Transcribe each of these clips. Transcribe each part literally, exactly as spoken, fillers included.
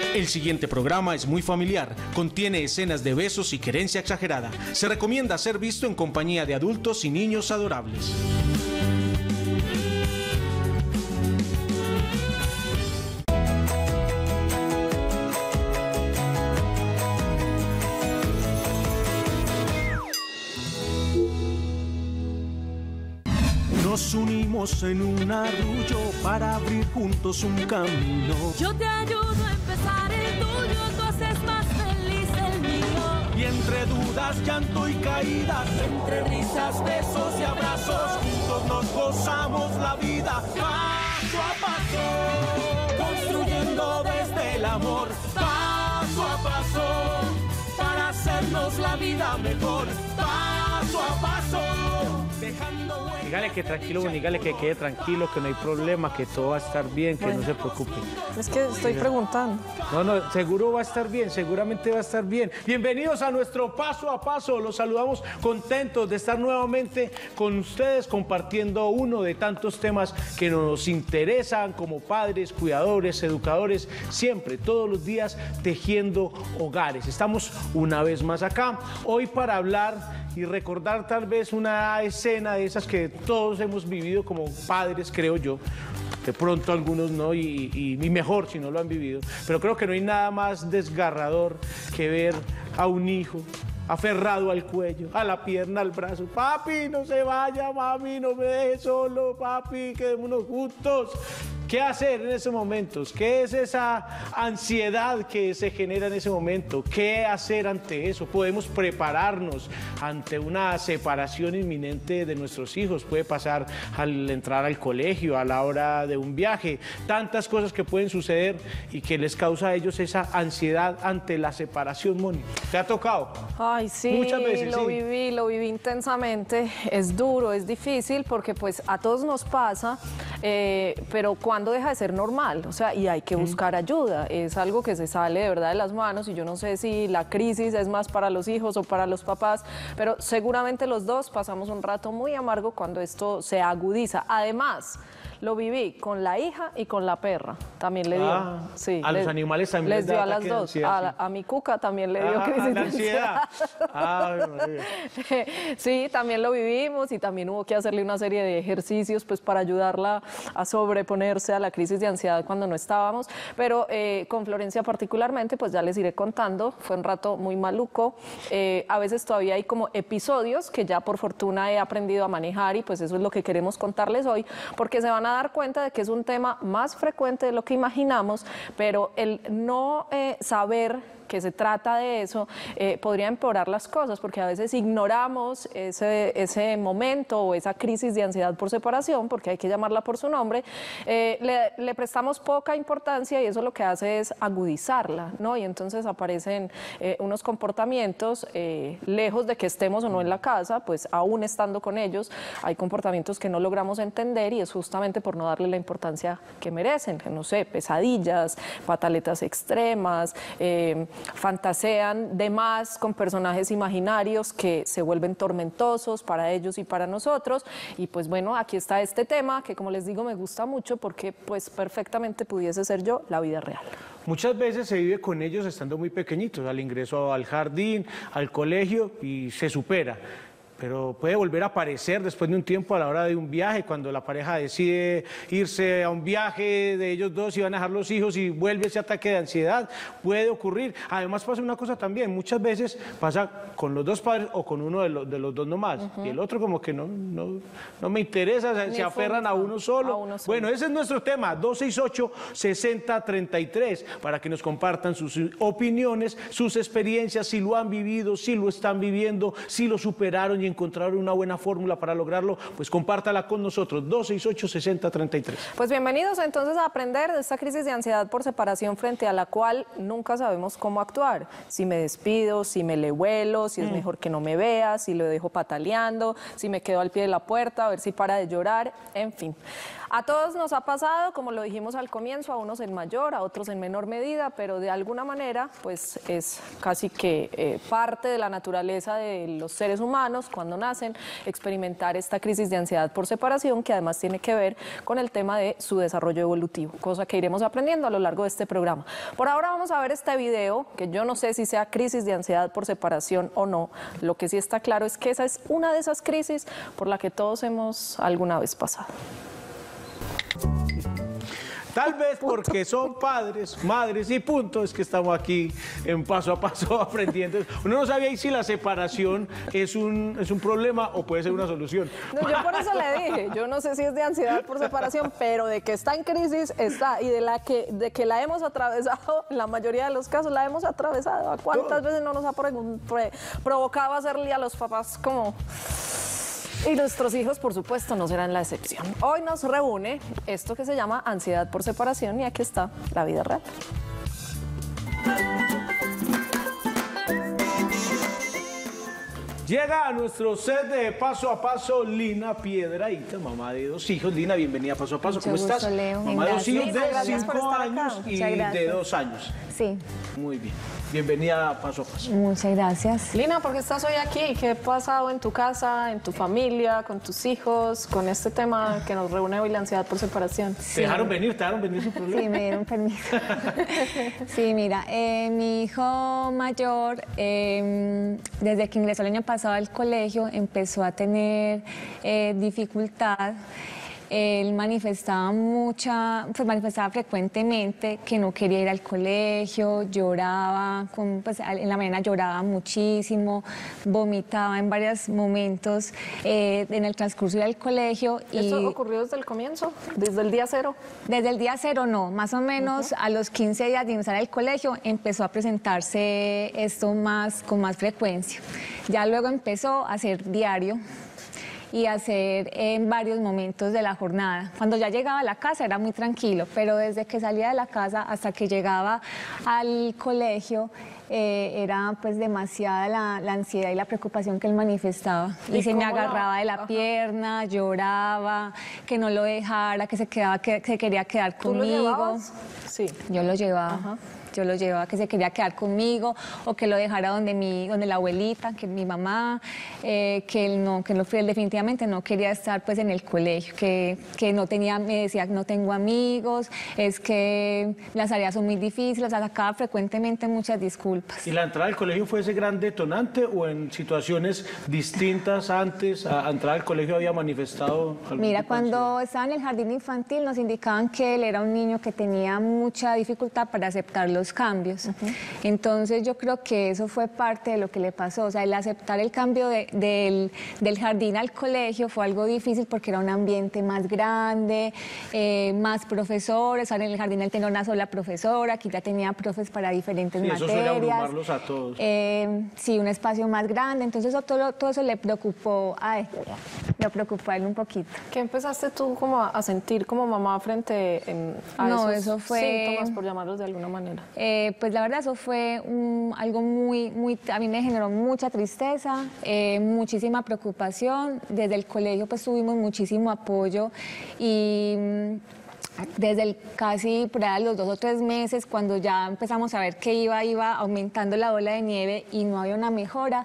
El siguiente programa es muy familiar, contiene escenas de besos y querencia exagerada. Se recomienda ser visto en compañía de adultos y niños adorables. Nos unimos en un arrullo para abrir juntos un camino. Yo te ayudo a empezar el tuyo, tú haces más feliz el mío. Y entre dudas, llanto y caídas, entre risas, besos y abrazos, juntos nos gozamos la vida paso a paso, construyendo desde el amor paso a paso, para hacernos la vida mejor paso a paso. Dígale que tranquilo, dígale que quede tranquilo, que no hay problema, que todo va a estar bien, que bueno, no se preocupe. Es que estoy preguntando. No, no, seguro va a estar bien, seguramente va a estar bien. Bienvenidos a nuestro Paso a Paso. Los saludamos contentos de estar nuevamente con ustedes compartiendo uno de tantos temas que nos interesan como padres, cuidadores, educadores, siempre, todos los días, tejiendo hogares. Estamos una vez más acá, hoy para hablar y recordar tal vez una escena de esas que todos hemos vivido como padres, creo yo. De pronto algunos no, y, y, y mejor si no lo han vivido. Pero creo que no hay nada más desgarrador que ver a un hijo aferrado al cuello, a la pierna, al brazo. Papi, no se vaya, mami, no me deje solo, papi, quedémonos juntos. ¿Qué hacer en esos momentos? ¿Qué es esa ansiedad que se genera en ese momento? ¿Qué hacer ante eso? Podemos prepararnos ante una separación inminente de nuestros hijos. Puede pasar al entrar al colegio, a la hora de un viaje. Tantas cosas que pueden suceder y que les causa a ellos esa ansiedad ante la separación, Moni. ¿Te ha tocado? Ay, sí, muchas veces, lo sí. viví, lo viví intensamente. Es duro, es difícil porque pues a todos nos pasa, eh, pero cuando deja de ser normal, o sea, y hay que buscar ayuda, es algo que se sale de verdad de las manos y yo no sé si la crisis es más para los hijos o para los papás, pero seguramente los dos pasamos un rato muy amargo cuando esto se agudiza. Además, lo viví con la hija y con la perra, también le dio. Ah, sí, a les, los animales también les les dio da a las ataque de dos, ansiedad, a, la- sí. a mi cuca también le dio Ah, crisis la de ansiedad. ansiedad. Ay, María. Sí, también lo vivimos y también hubo que hacerle una serie de ejercicios pues para ayudarla a sobreponerse a la crisis de ansiedad cuando no estábamos, pero eh, con Florencia particularmente pues ya les iré contando, fue un rato muy maluco, eh, a veces todavía hay como episodios que ya por fortuna he aprendido a manejar y pues eso es lo que queremos contarles hoy, porque se van a dar cuenta de que es un tema más frecuente de lo que imaginamos, pero el no eh, saber que se trata de eso, eh, podría empeorar las cosas, porque a veces ignoramos ese, ese momento o esa crisis de ansiedad por separación, porque hay que llamarla por su nombre, eh, le, le prestamos poca importancia y eso lo que hace es agudizarla, ¿no? Y entonces aparecen eh, unos comportamientos, eh, lejos de que estemos o no en la casa, pues aún estando con ellos, hay comportamientos que no logramos entender y es justamente por no darle la importancia que merecen, que no sé, pesadillas, pataletas extremas, eh, fantasean de más con personajes imaginarios que se vuelven tormentosos para ellos y para nosotros. Y pues bueno, aquí está este tema que, como les digo, me gusta mucho porque pues perfectamente pudiese ser yo la vida real. Muchas veces se vive con ellos estando muy pequeñitos, al ingreso al jardín, al colegio, y se supera. Pero puede volver a aparecer después de un tiempo a la hora de un viaje, cuando la pareja decide irse a un viaje de ellos dos y van a dejar los hijos y vuelve ese ataque de ansiedad, puede ocurrir. Además pasa una cosa también, muchas veces pasa con los dos padres o con uno de los, de los dos nomás, uh-huh. y el otro como que no, no, no me interesa, se, se aferran a uno, solo. a uno solo. Bueno, ese es nuestro tema, dos seis ocho, seis cero tres tres, para que nos compartan sus opiniones, sus experiencias, si lo han vivido, si lo están viviendo, si lo superaron y encontrar una buena fórmula para lograrlo, pues compártala con nosotros, dos seis ocho, seis cero tres tres. Pues bienvenidos entonces a aprender de esta crisis de ansiedad por separación frente a la cual nunca sabemos cómo actuar. Si me despido, si me le vuelo, si es mm. mejor que no me vea, si lo dejo pataleando, si me quedo al pie de la puerta, a ver si para de llorar, en fin. A todos nos ha pasado, como lo dijimos al comienzo, a unos en mayor, a otros en menor medida, pero de alguna manera pues es casi que eh, parte de la naturaleza de los seres humanos cuando nacen, experimentar esta crisis de ansiedad por separación, que además tiene que ver con el tema de su desarrollo evolutivo, cosa que iremos aprendiendo a lo largo de este programa. Por ahora vamos a ver este video, que yo no sé si sea crisis de ansiedad por separación o no. Lo que sí está claro es que esa es una de esas crisis por la que todos hemos alguna vez pasado. Tal vez porque son padres, madres y punto, es que estamos aquí en paso a paso aprendiendo. Uno no sabía si la separación es un, es un problema o puede ser una solución. No, yo por eso le dije, yo no sé si es de ansiedad por separación, pero de que está en crisis, está. Y de, la que, de que la hemos atravesado, en la mayoría de los casos la hemos atravesado. ¿A cuántas veces no nos ha provocado hacerle a los papás como... Y nuestros hijos, por supuesto, no serán la excepción. Hoy nos reúne esto que se llama ansiedad por separación y aquí está la vida real. Llega a nuestro set de Paso a Paso Lina Piedrahita, mamá de dos hijos. Lina, bienvenida a Paso a Paso. Mucho ¿Cómo gusto, estás? Leo. Mamá de dos hijos de Gracias por cinco estar años acá. y Muchas de gracias. dos años. Sí, Muy bien. Bienvenida a Paso a Paso. muchas gracias. Lina, ¿por qué estás hoy aquí? ¿Qué ha pasado en tu casa, en tu familia, con tus hijos, con este tema que nos reúne hoy, la ansiedad por separación? ¿Te dejaron venir? ¿Te dejaron venir sin problema? Sí, me dieron permiso. Sí, mira, eh, mi hijo mayor, eh, desde que ingresó el año pasado al colegio, empezó a tener eh, dificultad. Él manifestaba mucha, pues manifestaba frecuentemente que no quería ir al colegio, lloraba, con, pues en la mañana lloraba muchísimo, vomitaba en varios momentos eh, en el transcurso del colegio. Y ¿Esto ocurrió desde el comienzo? ¿Desde el día cero? desde el día cero no, más o menos a los quince días de ingresar al colegio empezó a presentarse esto más, con más frecuencia. Ya luego empezó a ser diario y hacer en varios momentos de la jornada. Cuando ya llegaba a la casa era muy tranquilo, pero desde que salía de la casa hasta que llegaba al colegio eh, era pues demasiada la, la ansiedad y la preocupación que él manifestaba. Y, ¿Y se me cómo la- agarraba de la Ajá. pierna, lloraba, que no lo dejara, que se, quedaba, que se quería quedar ¿Tú lo conmigo. llevabas? Sí. Yo lo llevaba. Ajá. Yo lo llevaba, que se quería quedar conmigo o que lo dejara donde, mi, donde la abuelita, que mi mamá, eh, que él no, que él definitivamente no quería estar pues en el colegio, que, que no tenía, me decía no tengo amigos, es que las tareas son muy difíciles, o sea, sacaba frecuentemente muchas disculpas. ¿Y la entrada al colegio fue ese gran detonante o en situaciones distintas antes a entrar al colegio había manifestado algún Mira, tipo de cuando estaba en el jardín infantil nos indicaban que él era un niño que tenía mucha dificultad para aceptar los cambios. Entonces yo creo que eso fue parte de lo que le pasó. O sea, el aceptar el cambio de- del, del jardín al colegio fue algo difícil porque era un ambiente más grande, eh, más profesores. Ahora en el jardín él tenía una sola profesora, aquí ya tenía profes para diferentes Sí, eso suele materias. abrumarlos a todos. Eh, sí, un espacio más grande. Entonces eso, todo, todo eso le preocupó a él, le preocupó a él un poquito. ¿Qué empezaste tú como a a sentir como mamá frente em, a No, esos eso fue- síntomas, por llamarlos de alguna manera? Eh, pues la verdad eso fue un- algo muy, muy, a mí me generó mucha tristeza, eh, muchísima preocupación. Desde el colegio pues tuvimos muchísimo apoyo y mm, desde el casi por ahí a los dos o tres meses, cuando ya empezamos a ver que iba, iba aumentando la bola de nieve y no había una mejora,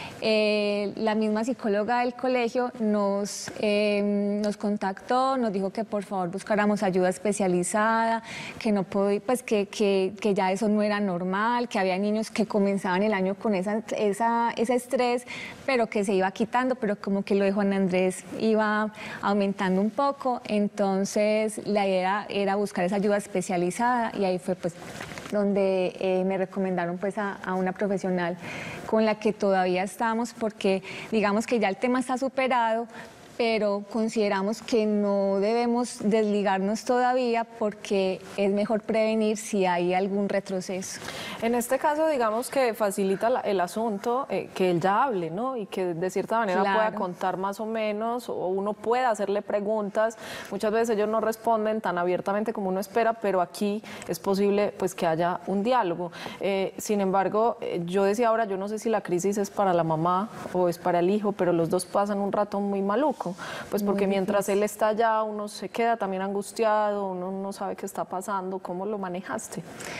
eh, la misma psicóloga del colegio nos, eh, nos contactó, nos dijo que por favor buscáramos ayuda especializada, que, no podí- pues que, que, que ya eso no era normal, que había niños que comenzaban el año con esa, esa, ese estrés, pero que se iba quitando, pero como que lo de Juan Andrés iba aumentando un poco, entonces la idea era buscar esa ayuda especializada y ahí fue pues donde eh, me recomendaron pues a, a una profesional con la que todavía estamos porque digamos que ya el tema está superado, pero consideramos que no debemos desligarnos todavía porque es mejor prevenir si hay algún retroceso. En este caso, digamos que facilita la- el asunto eh, que él ya hable, ¿no? Y que de cierta manera Claro. pueda contar más o menos, o uno pueda hacerle preguntas. Muchas veces ellos no responden tan abiertamente como uno espera, pero aquí es posible pues que haya un diálogo. Eh, sin embargo, eh, yo decía ahora, yo no sé si la crisis es para la mamá o es para el hijo, pero los dos pasan un rato muy maluco, pues porque mientras él está allá, uno se queda también angustiado, uno no sabe qué está pasando. ¿Cómo lo manejaste?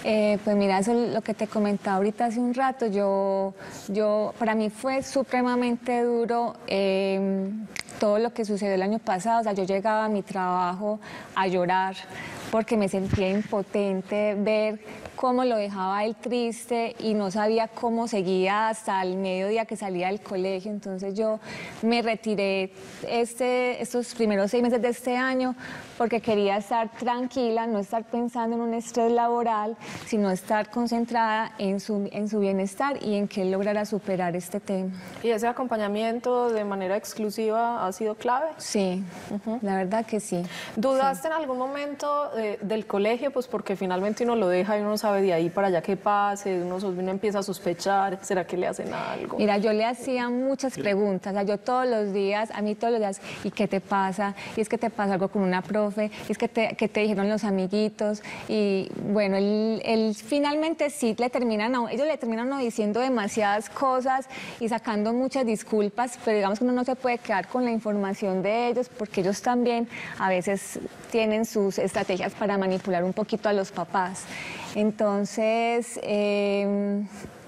Eh, pues mira, eso es lo que te comentaba ahorita hace un rato. Yo, yo, para mí fue supremamente duro eh, todo lo que sucedió el año pasado. O sea, yo llegaba a mi trabajo a llorar porque me sentía impotente ver cómo lo dejaba él triste y no sabía cómo seguía hasta el mediodía que salía del colegio. Entonces yo me retiré este, estos primeros seis meses de este año porque quería estar tranquila, no estar pensando en un estrés laboral, sino estar concentrada en su, en su bienestar y en que él lograra superar este tema. ¿Y ese acompañamiento de manera exclusiva ha sido clave? Sí, uh-huh. La verdad que sí. ¿Dudaste sí. en algún momento eh, del colegio? Pues porque finalmente uno lo deja y uno sabe de ahí para allá qué pase, uno, uno empieza a sospechar, ¿será que le hacen algo? Mira, yo le hacía muchas preguntas, o sea, yo todos los días, a mí todos los días, ¿y qué te pasa? ¿Y es que te pasa algo con una profe? ¿Y es que te, que te dijeron los amiguitos? Y bueno, él, él finalmente sí le terminan, a, ellos le terminan a diciendo demasiadas cosas y sacando muchas disculpas, pero digamos que uno no se puede quedar con la información de ellos porque ellos también a veces tienen sus estrategias para manipular un poquito a los papás. Entonces, eh,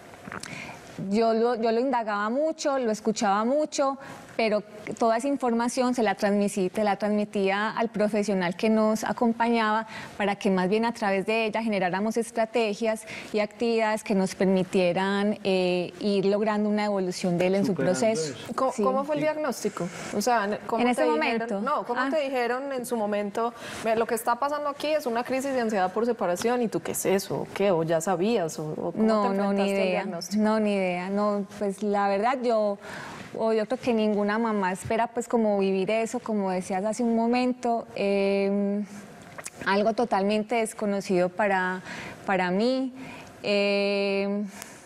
yo, lo, yo lo indagaba mucho, lo escuchaba mucho, pero toda esa información se la, transmití, se la transmitía al profesional que nos acompañaba para que más bien a través de ella generáramos estrategias y actividades que nos permitieran eh, ir logrando una evolución de él en Superando su proceso. ¿Cómo, sí. ¿Cómo fue el diagnóstico? O sea, ¿cómo en te ese dijeron, momento. No, ¿cómo ah. te dijeron en su momento? Lo que está pasando aquí es una crisis de ansiedad por separación, ¿y tú qué es eso? ¿O qué? ¿O ya sabías? ¿O, o cómo no, te no, ni idea. No, ni idea. No, pues la verdad yo... O yo creo que ninguna mamá espera pues como vivir eso, como decías hace un momento, eh, algo totalmente desconocido para, para mí. Eh,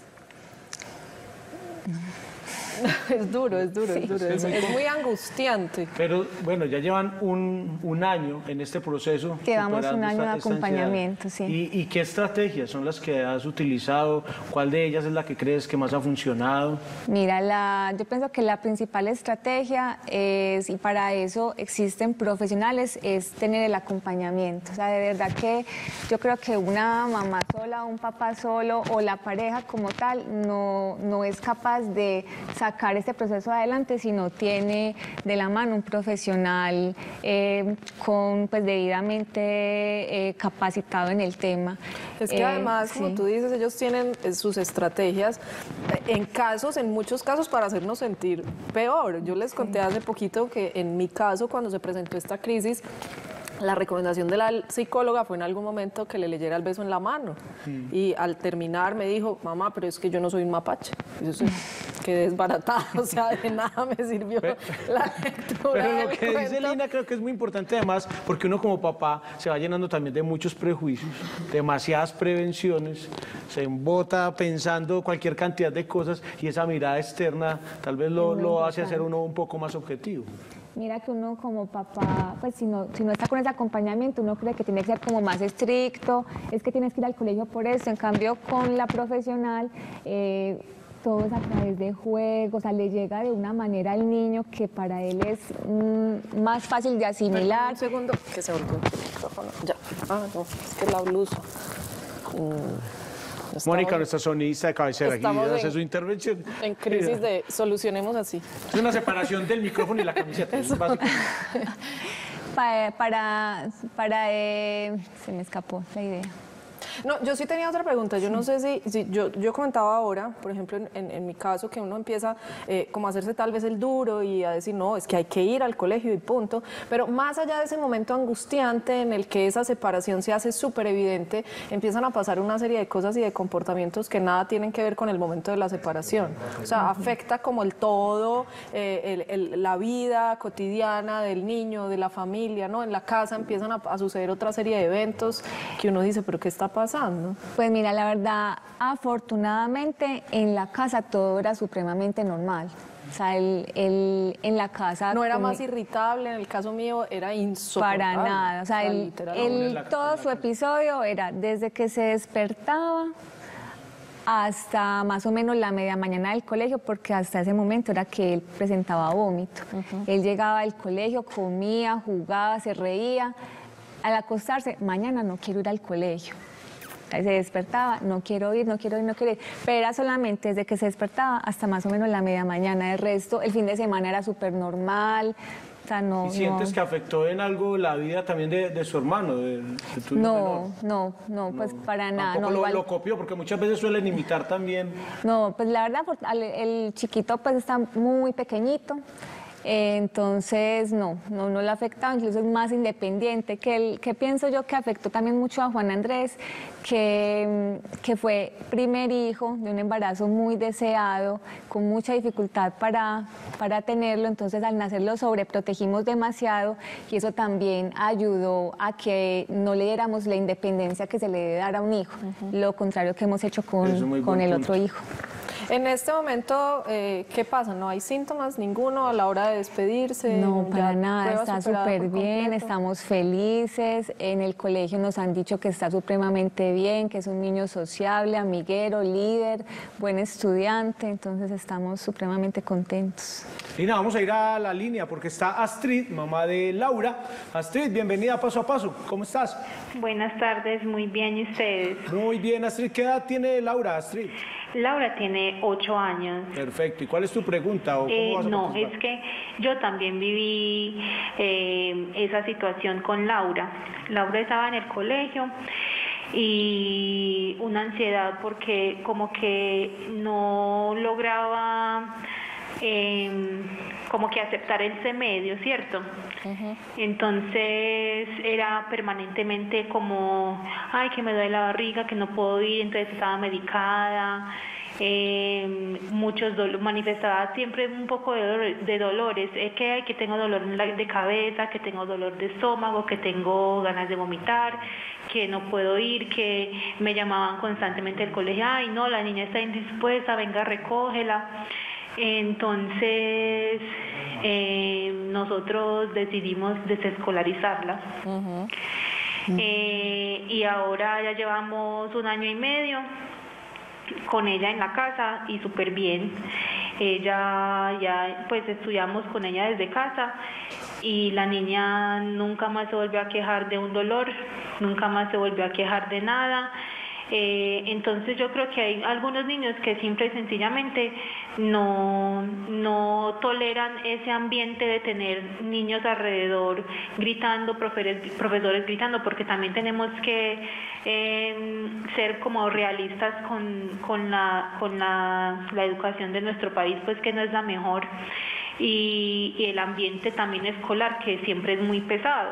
Es duro, es duro, sí. es duro, es, es muy angustiante. Pero bueno, ya llevan un, un año en este proceso. Llevamos un año esta, de acompañamiento, sí. ¿Y, ¿Y qué estrategias son las que has utilizado? ¿Cuál de ellas es la que crees que más ha funcionado? Mira, la, yo pienso que la principal estrategia es, y para eso existen profesionales, es tener el acompañamiento. O sea, de verdad que yo creo que una mamá sola, un papá solo o la pareja como tal no, no es capaz de sacar este proceso adelante si no tiene de la mano un profesional eh, con pues debidamente eh, capacitado en el tema. Es que eh, además, como sí. tú dices, ellos tienen sus estrategias en casos, en muchos casos, para hacernos sentir peor. Yo les conté hace poquito que en mi caso, cuando se presentó esta crisis, la recomendación de la psicóloga fue en algún momento que le leyera el beso en la mano. Sí. Y al terminar me dijo, mamá, pero es que yo no soy un mapache. Y yo soy, quedé desbaratada, o sea, de nada me sirvió pero, la lectura. Pero lo que cuento. dice Lina creo que es muy importante además, porque uno como papá se va llenando también de muchos prejuicios, demasiadas prevenciones, se embota pensando cualquier cantidad de cosas y esa mirada externa tal vez lo, lo hace hacer uno un poco más objetivo. Mira que uno como papá, pues si no, si no está con ese acompañamiento, uno cree que tiene que ser como más estricto, es que tienes que ir al colegio por eso. En cambio, con la profesional, eh, todo es a través de juegos, o sea, le llega de una manera al niño que para él es mm, más fácil de asimilar. Un segundo, que se volvió el micrófono. Ya. Ah, no, es que la blusa. Mm. Estamos, Mónica, nuestra sonista de cabecera, aquí hace en, su intervención. En crisis de solucionemos así. Es una separación del micrófono y la camiseta. Es para, para, para eh, se me escapó la idea. No, yo sí tenía otra pregunta. Yo sí. no sé si, si yo, yo comentaba ahora, por ejemplo, en, en, en mi caso, que uno empieza eh, como a hacerse tal vez el duro y a decir, no, es que hay que ir al colegio y punto. Pero más allá de ese momento angustiante en el que esa separación se hace súper evidente, empiezan a pasar una serie de cosas y de comportamientos que nada tienen que ver con el momento de la separación. O sea, afecta como el todo, eh, el, el, la vida cotidiana del niño, de la familia, ¿no? En la casa empiezan a, a suceder otra serie de eventos que uno dice, pero ¿qué está pasando? pasando? Pues mira, la verdad, afortunadamente en la casa todo era supremamente normal. O sea, el, el, en la casa... No era más irritable, en el caso mío era insoportable. Para nada, o sea, el, el, todo su episodio era desde que se despertaba hasta más o menos la media mañana del colegio, porque hasta ese momento era que él presentaba vómito. Uh-huh. Él llegaba al colegio, comía, jugaba, se reía. Al acostarse, mañana no quiero ir al colegio. Se despertaba, no quiero ir, no quiero ir, no quiero ir. Pero era solamente desde que se despertaba hasta más o menos la media mañana. El resto, el fin de semana era súper normal. O sea, no, ¿Y sientes no. que afectó en algo la vida también de, de su hermano? De, de tu hijo No, menor? no, no, pues para nada. Tampoco No, lo, igual- lo copió, porque muchas veces suelen imitar también. No, pues la verdad, por- al- el chiquito pues está muy pequeñito, eh, entonces no, no, no le ha afectado, incluso es más independiente, que, el, que pienso yo que afectó también mucho a Juan Andrés, que, que fue primer hijo de un embarazo muy deseado, con mucha dificultad para, para tenerlo, entonces al nacer lo sobreprotegimos demasiado y eso también ayudó a que no le diéramos la independencia que se le debe dar a un hijo, lo contrario que hemos hecho Eso es muy con, con buen el punto. otro hijo. En este momento, eh, ¿qué pasa? ¿No hay síntomas ninguno a la hora de despedirse? No, ¿Ya para nada, prueba está superada súper por bien, completo? estamos felices. En el colegio nos han dicho que está supremamente bien, que es un niño sociable, amiguero, líder, buen estudiante, entonces estamos supremamente contentos. Lina, vamos a ir a la línea porque está Astrid, mamá de Laura. Astrid, bienvenida a Paso a Paso. ¿Cómo estás? Buenas tardes, muy bien, ¿y ustedes? Muy bien, Astrid. ¿Qué edad tiene Laura, Astrid? Laura tiene ocho años. Perfecto. ¿Y cuál es tu pregunta? ¿O cómo Eh, vas a no, participar? es que yo también viví eh, esa situación con Laura. Laura estaba en el colegio y una ansiedad porque como que no lograba eh, como que aceptar ese medio, ¿cierto? Entonces era permanentemente como, ay, que me duele la barriga, que no puedo ir, entonces estaba medicada. Eh, muchos dolores, manifestaba siempre un poco de, dolor, de dolores, eh, que, que tengo dolor de cabeza, que tengo dolor de estómago, que tengo ganas de vomitar, que no puedo ir, que me llamaban constantemente del colegio, ay no, la niña está indispuesta, venga, recógela. Entonces eh, nosotros decidimos desescolarizarla. Uh-huh. eh, y ahora ya llevamos un año y medio con ella en la casa y súper bien. Ella ya, pues estudiamos con ella desde casa y la niña nunca más se volvió a quejar de un dolor, nunca más se volvió a quejar de nada. Eh, entonces yo creo que hay algunos niños que simple y sencillamente no, no toleran ese ambiente de tener niños alrededor gritando, profesores, profesores gritando, porque también tenemos que eh, ser como realistas con, con, la, con la, la educación de nuestro país, pues que no es la mejor, y, y el ambiente también escolar, que siempre es muy pesado.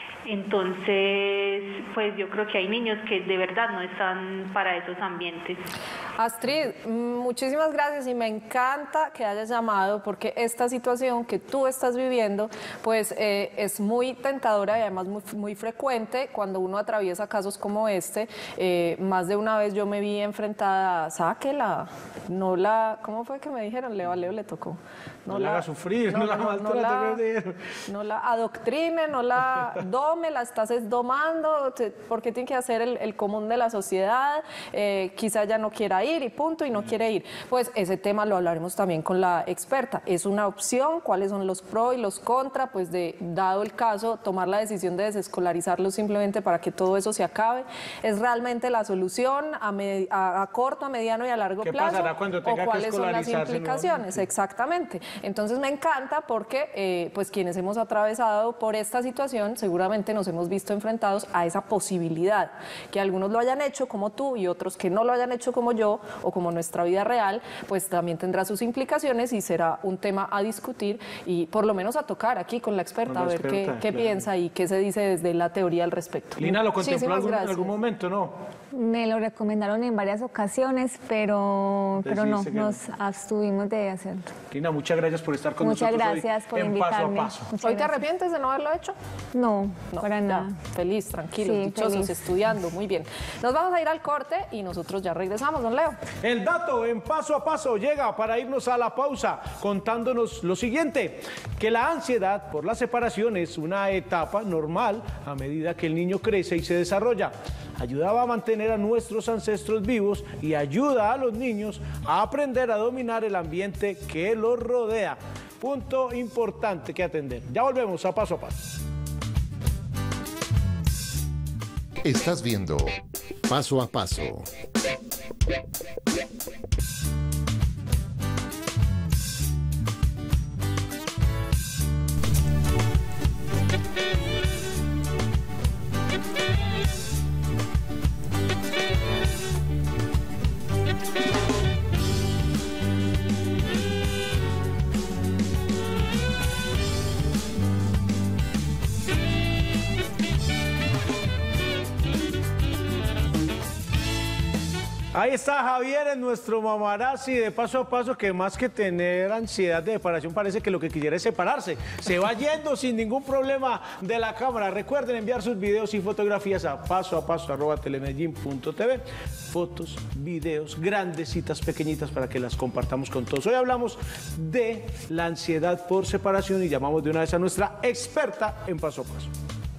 Entonces, pues yo creo que hay niños que de verdad no están para esos ambientes. Astrid, muchísimas gracias y me encanta que hayas llamado porque esta situación que tú estás viviendo pues eh, es muy tentadora y además muy, muy frecuente cuando uno atraviesa casos como este. Eh, más de una vez yo me vi enfrentada a, sáquela, no la, ¿cómo fue que me dijeron? Leo a Leo le tocó. No, no la haga sufrir, no, no la maltrate. No la, no la adoctrine, no la dome, la estás es domando, te, porque tiene que hacer el, el común de la sociedad, eh, quizá ya no quiera ir y punto, y no quiere ir. Pues ese tema lo hablaremos también con la experta. ¿Es una opción? ¿Cuáles son los pros y los contra? Pues de, dado el caso, tomar la decisión de desescolarizarlo simplemente para que todo eso se acabe. ¿Es realmente la solución a, me, a, a corto, a mediano y a largo ¿Qué plazo? pasará cuando tenga ¿O cuáles que son las escolarizarse implicaciones? nuevamente? Exactamente. Entonces me encanta porque eh, pues quienes hemos atravesado por esta situación seguramente nos hemos visto enfrentados a esa posibilidad, que algunos lo hayan hecho como tú y otros que no lo hayan hecho como yo o como nuestra vida real, pues también tendrá sus implicaciones y será un tema a discutir y por lo menos a tocar aquí con la experta, Con la a ver experta, qué, qué claro. piensa y qué se dice desde la teoría al respecto. Lina, ¿lo contempló Muchísimas algún, en gracias. algún momento, no? Me lo recomendaron en varias ocasiones, pero, pero no, Decidiste que no. nos abstuvimos de hacerlo. Lina, muchas gracias por estar con Muchas nosotros gracias hoy por en invitarme. Paso a Paso. Muchas ¿Hoy te gracias. arrepientes de no haberlo hecho? No, No, para ya, nada. feliz, tranquilos, Sí, dichosos, feliz. estudiando, muy bien. Nos vamos a ir al corte y nosotros ya regresamos, don Leo. El dato en Paso a Paso llega para irnos a la pausa contándonos lo siguiente, que la ansiedad por la separación es una etapa normal a medida que el niño crece y se desarrolla. Ayudaba a mantener a nuestros ancestros vivos y ayuda a los niños a aprender a dominar el ambiente que los rodea. Punto importante que atender. Ya volvemos a Paso a Paso. Estás viendo Paso a paso. Ahí está Javier en nuestro mamarazzi de paso a paso, que más que tener ansiedad de separación parece que lo que quiere es separarse. Se va yendo sin ningún problema de la cámara. Recuerden enviar sus videos y fotografías a paso a paso arroba telemedellín punto tv. Fotos, videos, grandecitas, pequeñitas para que las compartamos con todos. Hoy hablamos de la ansiedad por separación y llamamos de una vez a nuestra experta en paso a paso.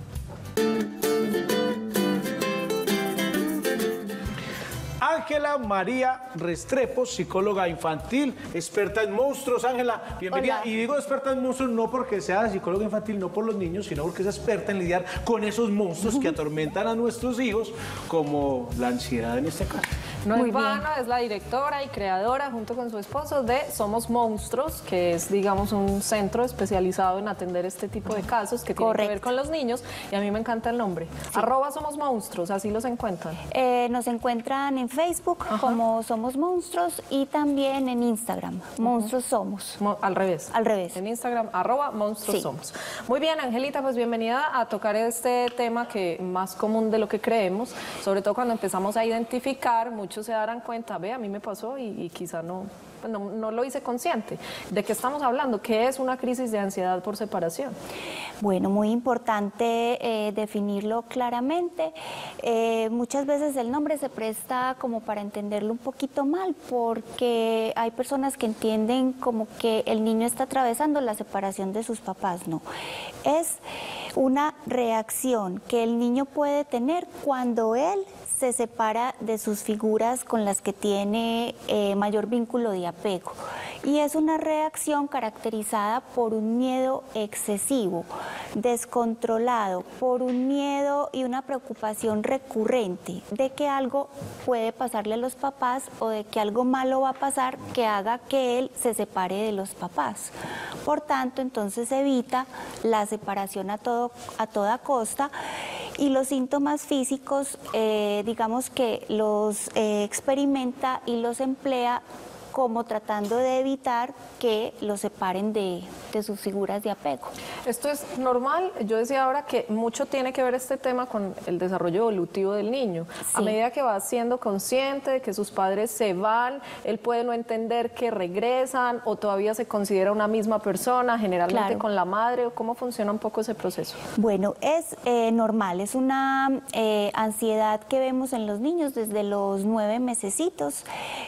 Ángela María Restrepo, psicóloga infantil, experta en monstruos. Ángela, bienvenida. Hola. Y digo experta en monstruos no porque sea psicóloga infantil, no por los niños, sino porque es experta en lidiar con esos monstruos que atormentan a nuestros hijos, como la ansiedad en este caso. No Muy es vana, es la directora y creadora junto con su esposo de Somos Monstruos, que es, digamos, un centro especializado en atender este tipo de casos que tienen que ver con los niños. Y a mí me encanta el nombre. Arroba Somos Monstruos, así los encuentran. Eh, nos encuentran en Facebook Ajá. como Somos Monstruos y también en Instagram, Monstruos Somos. Mo- al revés. Al revés. En Instagram, arroba Monstruos Sí. Somos. Muy bien, Angelita, pues bienvenida a tocar este tema que más común de lo que creemos, sobre todo cuando empezamos a identificar, muchos se darán cuenta, ve, a mí me pasó y, y quizá no, pues no, no lo hice consciente. ¿De qué estamos hablando? ¿Qué es una crisis de ansiedad por separación? Bueno, muy importante eh, definirlo claramente. Eh, muchas veces el nombre se presta como para entenderlo un poquito mal, porque hay personas que entienden como que el niño está atravesando la separación de sus papás. No, es una reacción que el niño puede tener cuando él se separa de sus figuras con las que tiene eh, mayor vínculo de apego. Y es una reacción caracterizada por un miedo excesivo, descontrolado, por un miedo y una preocupación recurrente de que algo puede pasarle a los papás o de que algo malo va a pasar que haga que él se separe de los papás. Por tanto, entonces evita la separación a, todo, a toda costa. Y los síntomas físicos, eh, digamos que los eh, experimenta y los emplea como tratando de evitar que los separen de, de sus figuras de apego. Esto es normal. Yo decía ahora que mucho tiene que ver este tema con el desarrollo evolutivo del niño. A Sí. medida que va siendo consciente de que sus padres se van, él puede no entender que regresan o todavía se considera una misma persona, generalmente Claro. con la madre. ¿O cómo funciona un poco ese proceso? Bueno, es eh, normal, es una eh, ansiedad que vemos en los niños desde los nueve mesecitos.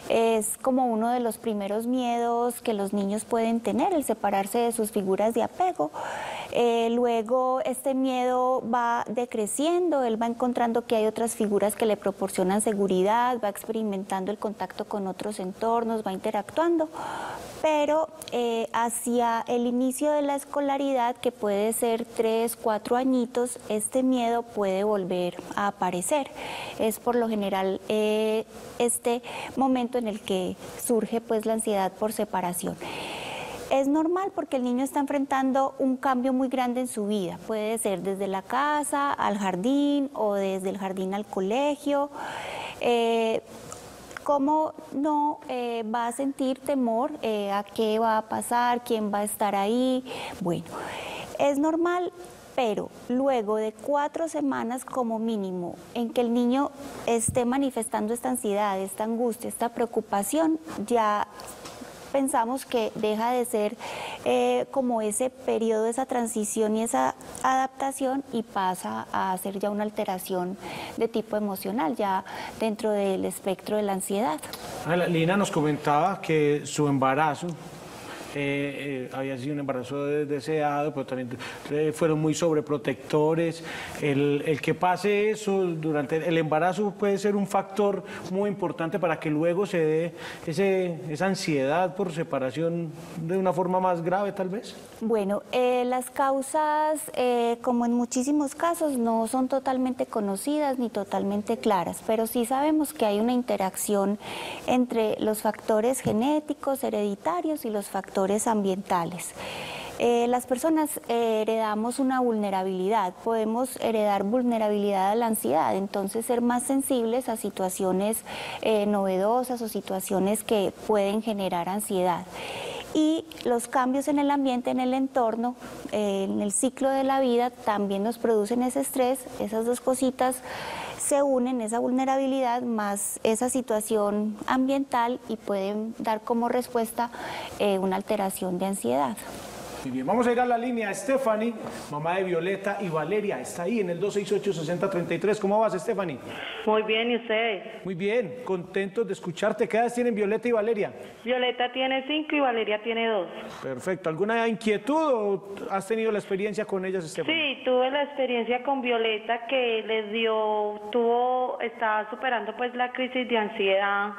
Es como uno de los primeros miedos que los niños pueden tener, el separarse de sus figuras de apego. Eh, luego este miedo va decreciendo, él va encontrando que hay otras figuras que le proporcionan seguridad, va experimentando el contacto con otros entornos, va interactuando. Pero eh, hacia el inicio de la escolaridad, que puede ser tres, cuatro añitos, este miedo puede volver a aparecer. Es por lo general eh, este momento en el que surge pues la ansiedad por separación. Es normal porque el niño está enfrentando un cambio muy grande en su vida. Puede ser desde la casa al jardín o desde el jardín al colegio. Eh, ¿Cómo no eh, va a sentir temor eh, a qué va a pasar, quién va a estar ahí? Bueno, es normal, pero luego de cuatro semanas como mínimo en que el niño esté manifestando esta ansiedad, esta angustia, esta preocupación, ya pensamos que deja de ser eh, como ese periodo, esa transición y esa adaptación y pasa a ser ya una alteración de tipo emocional, ya dentro del espectro de la ansiedad. Ángela, Lina nos comentaba que su embarazo eh, eh, había sido un embarazo deseado, pero también eh, fueron muy sobreprotectores. El, el que pase eso durante el embarazo puede ser un factor muy importante para que luego se dé ese, esa ansiedad por separación de una forma más grave, tal vez. Bueno, eh, las causas, eh, como en muchísimos casos, no son totalmente conocidas ni totalmente claras, pero sí sabemos que hay una interacción entre los factores genéticos, hereditarios y los factores ambientales. Eh, las personas eh, heredamos una vulnerabilidad, podemos heredar vulnerabilidad a la ansiedad, entonces ser más sensibles a situaciones eh, novedosas o situaciones que pueden generar ansiedad. Y los cambios en el ambiente, en el entorno, eh, en el ciclo de la vida, también nos producen ese estrés. Esas dos cositas se unen, esa vulnerabilidad más esa situación ambiental, y pueden dar como respuesta eh, una alteración de ansiedad. Muy bien, vamos a ir a la línea. Stephanie, mamá de Violeta y Valeria, está ahí en el dos seis ocho, seis cero tres tres. ¿Cómo vas, Stephanie? Muy bien, ¿y ustedes? Muy bien, contentos de escucharte. ¿Qué edades tienen Violeta y Valeria? Violeta tiene cinco y Valeria tiene dos. Perfecto. ¿Alguna inquietud o has tenido la experiencia con ellas, Stephanie? Sí, tuve la experiencia con Violeta que les dio, tuvo, estaba superando pues la crisis de ansiedad.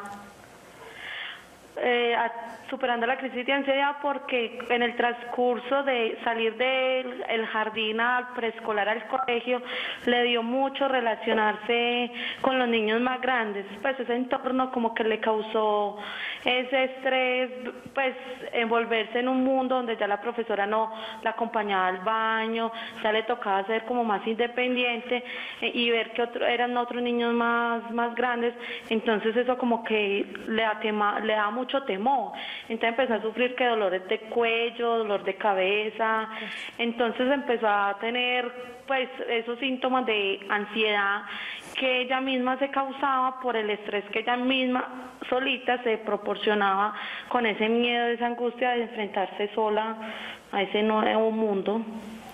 Eh, a, superando la crisis de ansiedad porque en el transcurso de salir del el jardín al preescolar al colegio le dio mucho relacionarse con los niños más grandes, pues ese entorno como que le causó ese estrés, pues envolverse en un mundo donde ya la profesora no la acompañaba al baño, ya le tocaba ser como más independiente eh, y ver que otro, eran otros niños más, más grandes, entonces eso como que le da, tema, le da mucho temor. Entonces empezó a sufrir que dolores de cuello, dolor de cabeza, entonces empezó a tener pues esos síntomas de ansiedad que ella misma se causaba por el estrés que ella misma solita se proporcionaba con ese miedo, esa angustia de enfrentarse sola a ese nuevo mundo.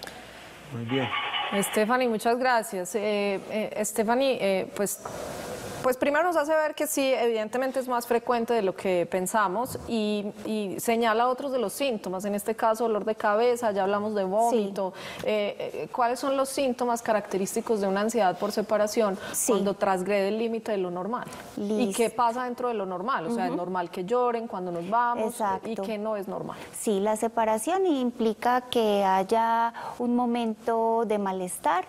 Muy bien. Stephanie, muchas gracias. Eh, eh, Stephanie, eh, pues... Pues primero nos hace ver que sí, evidentemente es más frecuente de lo que pensamos y, y señala otros de los síntomas, en este caso dolor de cabeza, ya hablamos de vómito. Sí. Eh, ¿Cuáles son los síntomas característicos de una ansiedad por separación sí. cuando transgrede el límite de lo normal? Listo. ¿Y qué pasa dentro de lo normal? O sea, uh-huh. es normal que lloren cuando nos vamos. Exacto. Y que no es normal. Sí, la separación implica que haya un momento de malestar.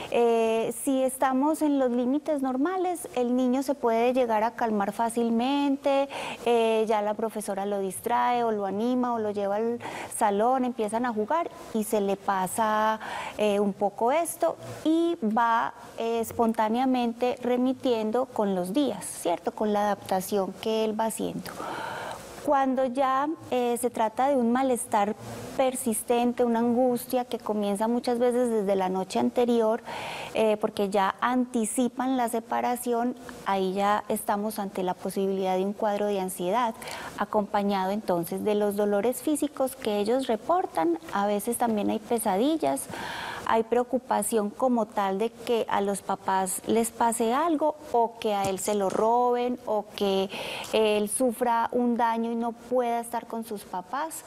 Eh, si estamos en los límites normales, el niño se puede llegar a calmar fácilmente, eh, ya la profesora lo distrae o lo anima o lo lleva al salón, empiezan a jugar y se le pasa eh, un poco esto y va eh, espontáneamente remitiendo con los días, ¿cierto? Con la adaptación que él va haciendo. Cuando ya eh, se trata de un malestar persistente, una angustia que comienza muchas veces desde la noche anterior, eh, porque ya anticipan la separación, ahí ya estamos ante la posibilidad de un cuadro de ansiedad, acompañado entonces de los dolores físicos que ellos reportan. A veces también hay pesadillas, hay preocupación como tal de que a los papás les pase algo o que a él se lo roben o que él sufra un daño y no pueda estar con sus papás.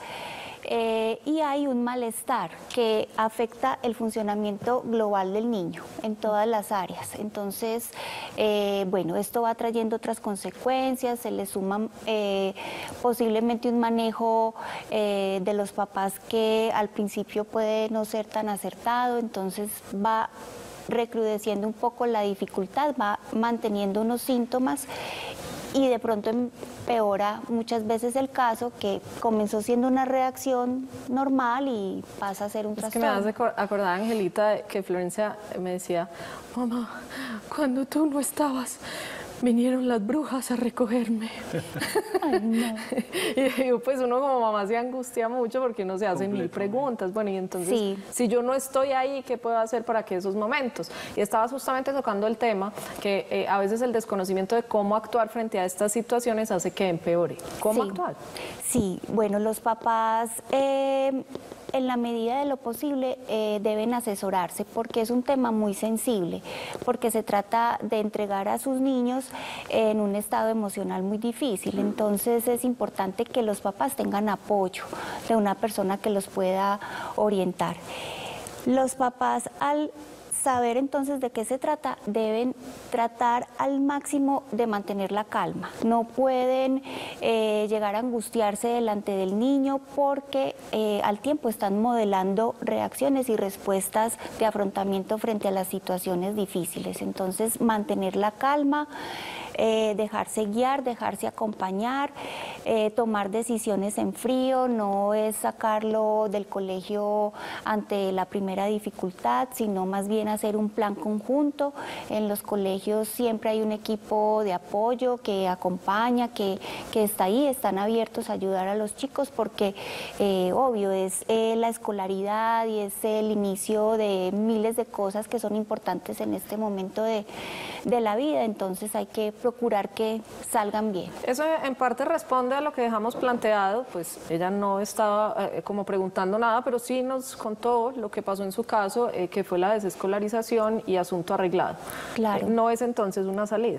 Eh, y hay un malestar que afecta el funcionamiento global del niño en todas las áreas. Entonces, eh, bueno, esto va trayendo otras consecuencias, se le suma eh, posiblemente un manejo eh, de los papás que al principio puede no ser tan acertado, entonces va recrudeciendo un poco la dificultad, va manteniendo unos síntomas y de pronto empeora muchas veces el caso, que comenzó siendo una reacción normal y pasa a ser un trastorno. Es que me hace acordar, Angelita, que Florencia me decía, mamá, cuando tú no estabas, vinieron las brujas a recogerme. Ay, no. Y yo, pues uno como mamá se angustia mucho porque uno se hace mil preguntas. Bueno, y entonces, sí. si yo no estoy ahí, ¿qué puedo hacer para que esos momentos? Y estabas justamente tocando el tema que eh, a veces el desconocimiento de cómo actuar frente a estas situaciones hace que empeore. ¿Cómo sí. actuar? Sí, bueno, los papás... Eh, en la medida de lo posible, eh, deben asesorarse porque es un tema muy sensible, porque se trata de entregar a sus niños en un estado emocional muy difícil. Entonces es importante que los papás tengan apoyo de una persona que los pueda orientar. Los papás, al saber entonces de qué se trata, deben tratar al máximo de mantener la calma. No pueden eh, llegar a angustiarse delante del niño porque eh, al tiempo están modelando reacciones y respuestas de afrontamiento frente a las situaciones difíciles. Entonces, mantener la calma, Eh, dejarse guiar, dejarse acompañar, eh, tomar decisiones en frío, no es sacarlo del colegio ante la primera dificultad, sino más bien hacer un plan conjunto. En los colegios siempre hay un equipo de apoyo que acompaña, que, que está ahí, están abiertos a ayudar a los chicos porque, eh, obvio, es eh, la escolaridad y es el inicio de miles de cosas que son importantes en este momento de, de la vida, entonces hay que procurar que salgan bien. Eso en parte responde a lo que dejamos planteado, pues ella no estaba eh, como preguntando nada, pero sí nos contó lo que pasó en su caso, eh, que fue la desescolarización y asunto arreglado. Claro. Eh, ¿No es entonces una salida?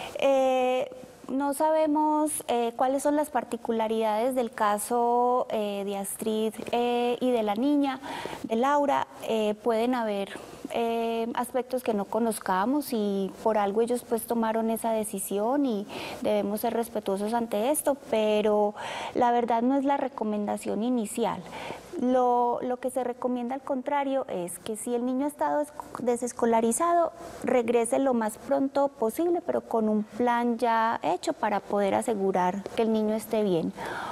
Eh, No sabemos eh, cuáles son las particularidades del caso eh, de Astrid eh, y de la niña, de Laura. Eh, pueden haber eh, aspectos que no conozcamos y por algo ellos pues tomaron esa decisión y debemos ser respetuosos ante esto, pero la verdad no es la recomendación inicial. Lo, lo que se recomienda al contrario es que si el niño ha estado desescolarizado, regrese lo más pronto posible, pero con un plan ya hecho para poder asegurar que el niño esté bien.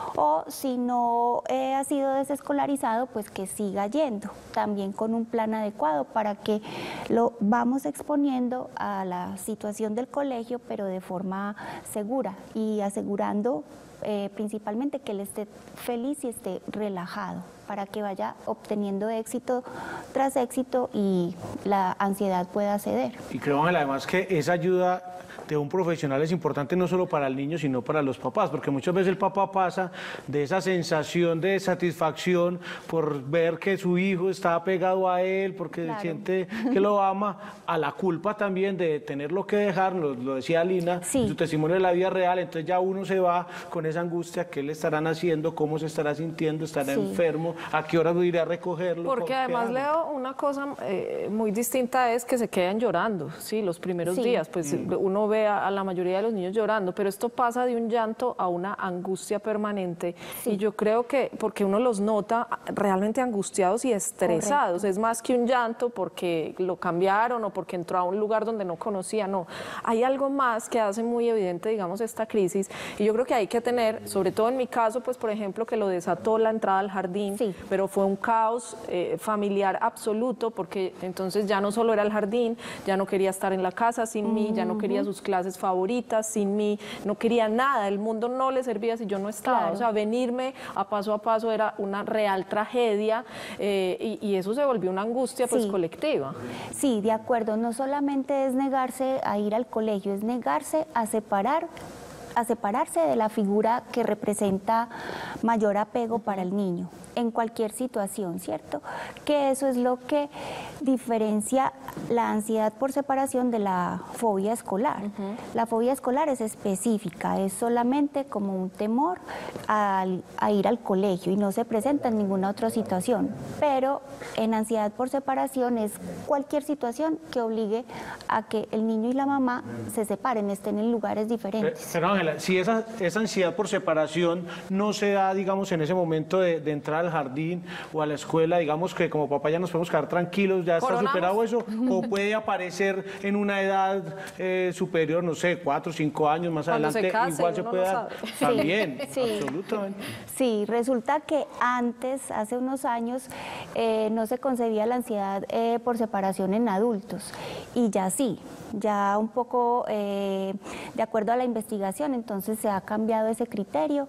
O si no eh, ha sido desescolarizado, pues que siga yendo, también con un plan adecuado para que lo vamos exponiendo a la situación del colegio, pero de forma segura y asegurando Eh, principalmente que él esté feliz y esté relajado para que vaya obteniendo éxito tras éxito y la ansiedad pueda ceder. Y creo, Ángela, además que esa ayuda de un profesional es importante no solo para el niño, sino para los papás, porque muchas veces el papá pasa de esa sensación de satisfacción por ver que su hijo está pegado a él, porque claro, siente que lo ama, a la culpa también de tenerlo que dejar, lo, lo decía Lina, sí, su testimonio de la vida real, entonces ya uno se va con esa angustia, ¿qué le estarán haciendo? ¿Cómo se estará sintiendo? ¿Estará sí. enfermo? ¿A qué hora iré a recogerlo? Porque además, Leo, una cosa eh, muy distinta es que se quedan llorando, sí, los primeros sí. días, pues mm. uno ve a, a la mayoría de los niños llorando, pero esto pasa de un llanto a una angustia permanente sí. y yo creo que, porque uno los nota realmente angustiados y estresados, correcto, es más que un llanto porque lo cambiaron o porque entró a un lugar donde no conocía, no, hay algo más que hace muy evidente, digamos, esta crisis, y yo creo que hay que tener, sobre todo en mi caso, pues por ejemplo, que lo desató la entrada al jardín, sí. pero fue un caos eh, familiar absoluto, porque entonces ya no solo era el jardín, ya no quería estar en la casa sin uh-huh. mí, ya no quería sus clases favoritas sin mí, no quería nada, el mundo no le servía si yo no estaba, claro, o sea, venirme a paso a paso era una real tragedia eh, y, y eso se volvió una angustia pues sí. colectiva. Sí, de acuerdo, no solamente es negarse a ir al colegio, es negarse a separar a separarse de la figura que representa mayor apego para el niño en cualquier situación, ¿cierto? Que eso es lo que diferencia la ansiedad por separación de la fobia escolar. Uh-huh. La fobia escolar es específica, es solamente como un temor a, a ir al colegio y no se presenta en ninguna otra situación, pero en ansiedad por separación es cualquier situación que obligue a que el niño y la mamá se separen, estén en lugares diferentes. Pero, Ángela, si esa, esa ansiedad por separación no se da, digamos, en ese momento de, de entrar al jardín o a la escuela, digamos que como papá ya nos podemos quedar tranquilos, ya está superado eso, o puede aparecer en una edad eh, superior, no sé, cuatro o cinco años más Cuando adelante, se case, igual se puede dar también, sí, absolutamente. Sí, resulta que antes, hace unos años, eh, no se concebía la ansiedad eh, por separación en adultos, y ya sí, ya un poco eh, de acuerdo a la investigación, entonces se ha cambiado ese criterio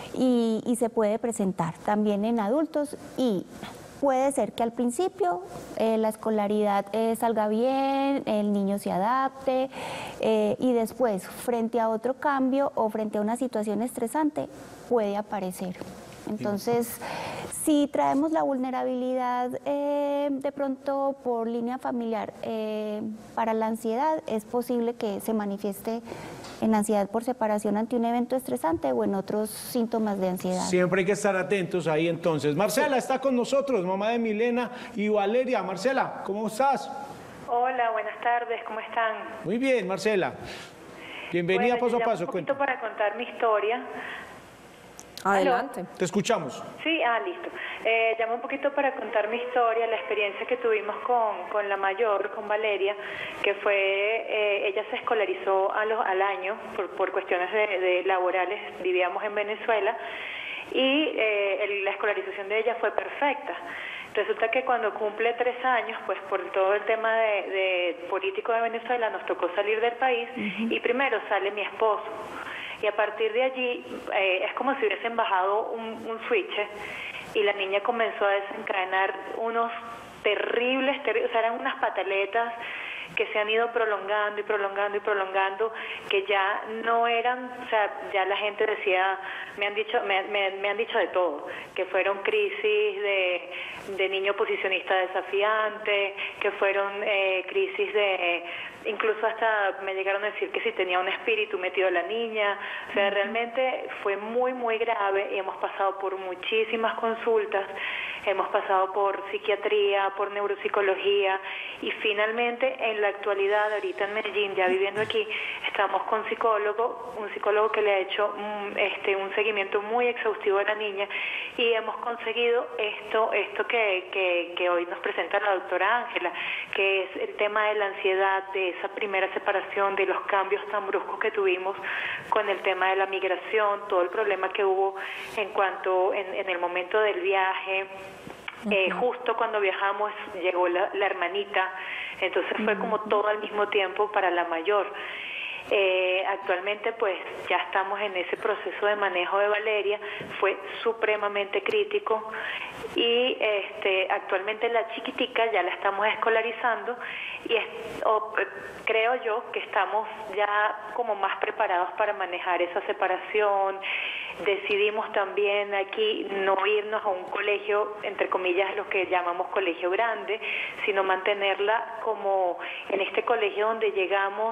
y, y se puede presentar también en adultos y puede ser que al principio eh, la escolaridad eh, salga bien, el niño se adapte eh, y después frente a otro cambio o frente a una situación estresante puede aparecer. Entonces, Si traemos la vulnerabilidad eh, de pronto por línea familiar eh, para la ansiedad, es posible que se manifieste en ansiedad por separación ante un evento estresante o en otros síntomas de ansiedad. Siempre hay que estar atentos ahí entonces. Marcela está con nosotros, mamá de Milena y Valeria. Marcela, ¿cómo estás? Hola, buenas tardes, ¿cómo están? Muy bien, Marcela. Bienvenida bueno, paso a paso. Un poquito para contar mi historia. Adelante. Te escuchamos. Sí, ah, listo. Eh, llamo un poquito para contar mi historia, la experiencia que tuvimos con, con la mayor, con Valeria, que fue, eh, ella se escolarizó a los, al año por, por cuestiones de, de laborales, vivíamos en Venezuela, y eh, el, la escolarización de ella fue perfecta. Resulta que cuando cumple tres años, pues por todo el tema de, de político de Venezuela, nos tocó salir del país, uh-huh. y primero sale mi esposo. Y a partir de allí eh, es como si hubiesen bajado un, un switch y la niña comenzó a desencadenar unos terribles, terribles, o sea, eran unas pataletas que se han ido prolongando y prolongando y prolongando, que ya no eran, o sea, ya la gente decía, me han dicho, me, me, me han dicho de todo, que fueron crisis de, de niño posicionista desafiante, que fueron eh, crisis de, incluso hasta me llegaron a decir que si tenía un espíritu metido la niña, o sea, realmente fue muy, muy grave y hemos pasado por muchísimas consultas, hemos pasado por psiquiatría, por neuropsicología y finalmente en la actualidad, ahorita en Medellín, ya viviendo aquí, estamos con psicólogo, un psicólogo que le ha hecho un, este, un seguimiento muy exhaustivo a la niña y hemos conseguido esto, esto que, que, que hoy nos presenta la doctora Ángela, que es el tema de la ansiedad, de esa primera separación, de los cambios tan bruscos que tuvimos con el tema de la migración, todo el problema que hubo en cuanto en, en el momento del viaje. Eh, justo cuando viajamos llegó la, la hermanita, entonces fue como todo al mismo tiempo para la mayor. Eh, actualmente pues ya estamos en ese proceso de manejo de Valeria, fue supremamente crítico y este, actualmente la chiquitica ya la estamos escolarizando y es, o, creo yo que estamos ya como más preparados para manejar esa separación. Decidimos también aquí no irnos a un colegio, entre comillas, lo que llamamos colegio grande, sino mantenerla como en este colegio donde llegamos,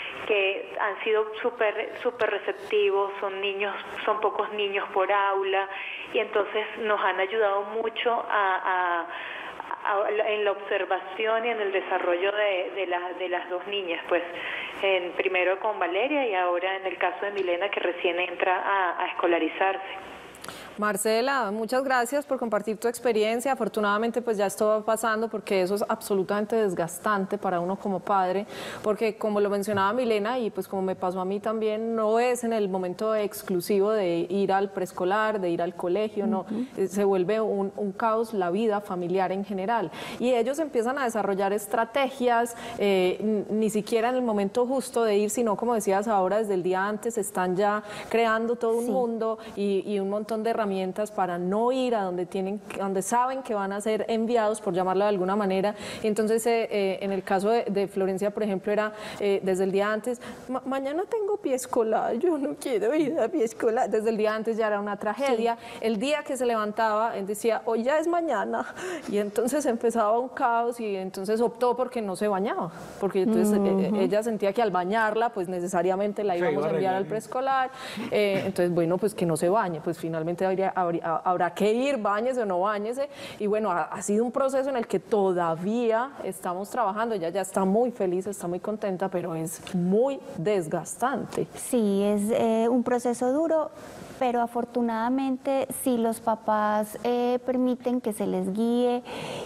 que han sido súper súper receptivos, son niños, son pocos niños por aula, y entonces nos han ayudado mucho a, a, a, en la observación y en el desarrollo de, de, la, de las dos niñas, pues en, primero con Valeria y ahora en el caso de Milena, que recién entra a, a escolarizarse. Marcela, muchas gracias por compartir tu experiencia. Afortunadamente pues ya esto va pasando porque eso es absolutamente desgastante para uno como padre, porque como lo mencionaba Milena y pues como me pasó a mí también, no es en el momento exclusivo de ir al preescolar, de ir al colegio, no, uh-huh. se vuelve un, un caos la vida familiar en general y ellos empiezan a desarrollar estrategias, eh, ni siquiera en el momento justo de ir, sino como decías ahora, desde el día antes están ya creando todo un sí. mundo y, y un montón de herramientas para no ir a donde tienen, donde saben que van a ser enviados, por llamarlo de alguna manera. Y entonces, eh, eh, en el caso de, de Florencia, por ejemplo, era eh, desde el día antes, Ma mañana tengo pie escolar, yo no quiero ir a pie escolar. Desde el día antes ya era una tragedia. Sí. El día que se levantaba, él decía, hoy ya es mañana. Y entonces empezaba un caos y entonces optó porque no se bañaba. Porque entonces uh-huh. eh, ella sentía que al bañarla, pues necesariamente la íbamos a enviar al preescolar. Eh, entonces, bueno, pues que no se bañe. Pues finalmente habría, habría, habrá que ir, báñese o no báñese, y bueno, ha, ha sido un proceso en el que todavía estamos trabajando, ella ya está muy feliz, está muy contenta, pero es muy desgastante. Sí, es eh, un proceso duro, pero afortunadamente si los papás eh, permiten que se les guíe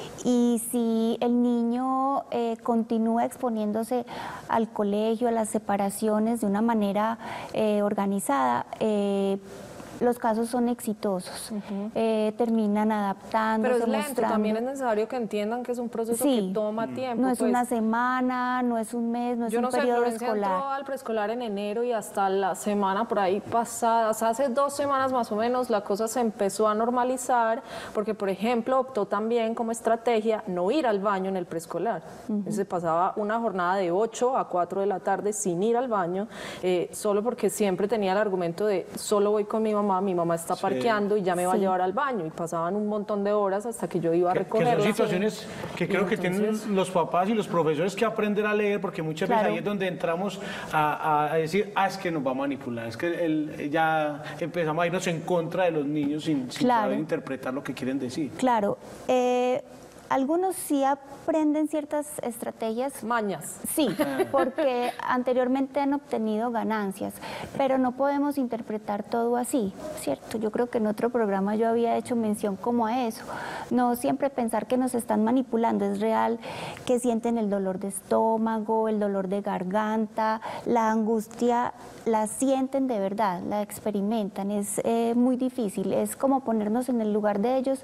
y si el niño eh, continúa exponiéndose al colegio, a las separaciones de una manera eh, organizada, eh, los casos son exitosos, uh-huh. eh, terminan adaptándose, pero es lento, mostrando. También es necesario que entiendan que es un proceso sí, que toma tiempo. No es pues, una semana, no es un mes, no es yo un no sé, periodo Florencia escolar. Entró al preescolar en enero y hasta la semana por ahí pasada, o sea, hace dos semanas más o menos, la cosa se empezó a normalizar, porque por ejemplo optó también como estrategia no ir al baño en el preescolar. Uh-huh. Se pasaba una jornada de ocho a cuatro de la tarde sin ir al baño, eh, solo porque siempre tenía el argumento de solo voy con mi mamá mamá, mi mamá está parqueando y ya me va a Sí. llevar al baño. Y pasaban un montón de horas hasta que yo iba a Que, que recogerla. son situaciones que creo que tienen entonces- los papás y los profesores que aprender a leer, porque muchas Claro. veces ahí es donde entramos a, a decir, ah, es que nos va a manipular, es que el, ya empezamos a irnos en contra de los niños sin, sin Claro. saber interpretar lo que quieren decir. Claro, eh, algunos sí aprenden ciertas estrategias. Mañas. Sí, porque anteriormente han obtenido ganancias, pero no podemos interpretar todo así, ¿cierto? Yo creo que en otro programa yo había hecho mención como a eso. No siempre pensar que nos están manipulando, es real que sienten el dolor de estómago, el dolor de garganta, la angustia, la sienten de verdad, la experimentan, es eh, muy difícil, es como ponernos en el lugar de ellos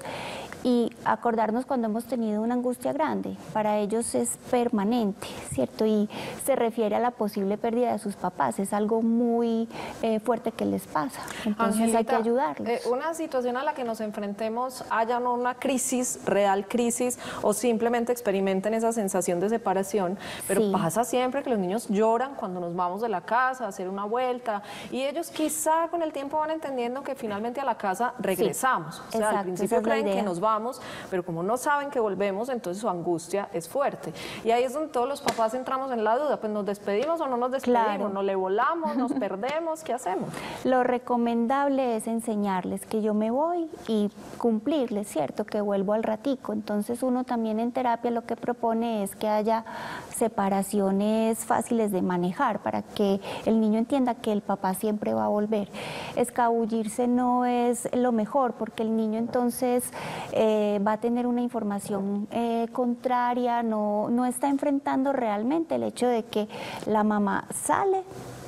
y acordarnos cuando hemos tenido una angustia grande. Para ellos es permanente, ¿cierto? Y se refiere a la posible pérdida de sus papás, es algo muy eh, fuerte que les pasa. Entonces hay que Angelita, ayudarlos. eh, una situación a la que nos enfrentemos, haya no una crisis, real crisis, o simplemente experimenten esa sensación de separación, pero Sí. pasa siempre que los niños lloran cuando nos vamos de la casa a hacer una vuelta, y ellos quizá con el tiempo van entendiendo que finalmente a la casa regresamos. O sea, exacto, al principio esa es la creen que idea. nos vamos, pero como no saben que volvemos, entonces su angustia es fuerte. Y ahí es donde todos los papás entramos en la duda, pues nos despedimos o no nos despedimos, Claro. no le volamos, nos perdemos, ¿qué hacemos? Lo recomendable es enseñarles que yo me voy y cumplirles, ¿cierto? Que vuelvo al ratico. Entonces uno también en terapia lo que propone es que haya separaciones fáciles de manejar para que el niño entienda que el papá siempre va a volver. Escabullirse no es lo mejor porque el niño entonces eh, va a tener una información eh, contraria, no, no está enfrentando realmente el hecho de que la mamá sale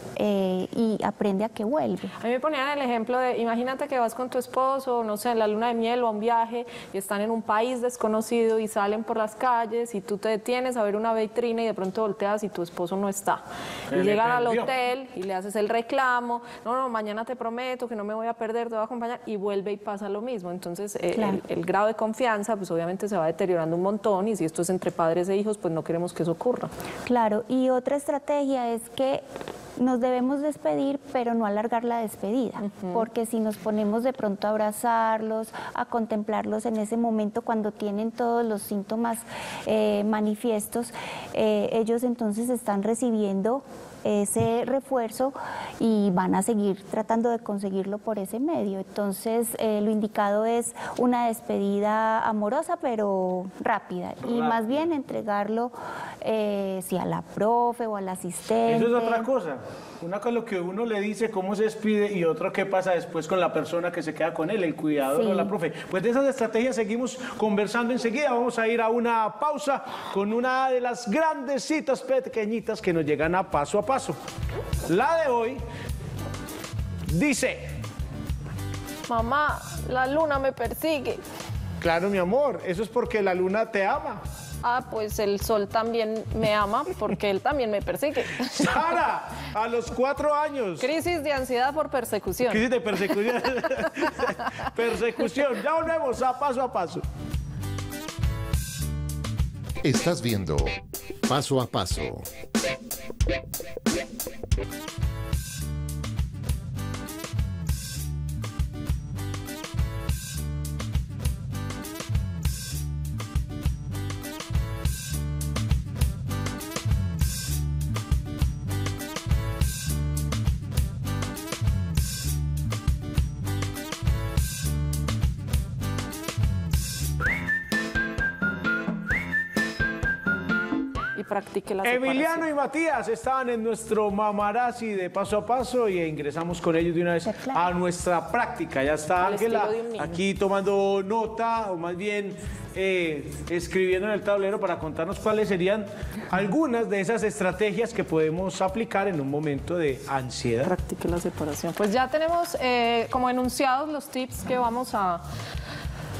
eh, y aprende a que vuelve. A mí me ponían el ejemplo de, imagínate que vas con tu esposo, no sé, en la luna de miel o a un viaje y están en un país desconocido y salen por las calles y tú te detienes a ver una vitrina y de pronto volteas y tu esposo no está. Se Y le llegan al perdió. hotel y le haces el reclamo, no, no, mañana te prometo que no me voy a perder, te voy a acompañar, y vuelve y pasa lo mismo. Entonces eh, Claro. el, el grado de confianza pues obviamente se va deteriorando un montón y si esto es entre padres e hijos pues no queremos que eso ocurra. Claro, y otra estrategia es que nos debemos despedir, pero no alargar la despedida, porque si nos ponemos de pronto a abrazarlos, a contemplarlos en ese momento cuando tienen todos los síntomas eh, manifiestos, eh, ellos entonces están recibiendo ese refuerzo y van a seguir tratando de conseguirlo por ese medio. Entonces, eh, lo indicado es una despedida amorosa, pero rápida, y Rápida. más bien entregarlo eh, si a la profe o al asistente. Eso es otra cosa. Una cosa es lo que uno le dice, cómo se despide, y otra qué pasa después con la persona que se queda con él, el cuidador Sí. o la profe. Pues de esas estrategias seguimos conversando enseguida. Vamos a ir a una pausa con una de las grandes citas pequeñitas que nos llegan a paso a paso. La de hoy dice: Mamá, la luna me persigue. claro, mi amor, eso es porque la luna te ama. Ah, pues el sol también me ama porque él también me persigue. Sara, a los cuatro años. Crisis de ansiedad por persecución. Crisis de persecución. Persecución. Ya volvemos a paso a paso. Estás viendo Paso a Paso. Y practique la Emiliano separación. y Matías estaban en nuestro mamarazzi de paso a paso y ingresamos con ellos de una vez Claro. a nuestra práctica. Ya está Al Ángela estilo de un niño. aquí tomando nota, o más bien eh, escribiendo en el tablero para contarnos cuáles serían algunas de esas estrategias que podemos aplicar en un momento de ansiedad. Practique la separación. Pues ya tenemos eh, como enunciados los tips que vamos a,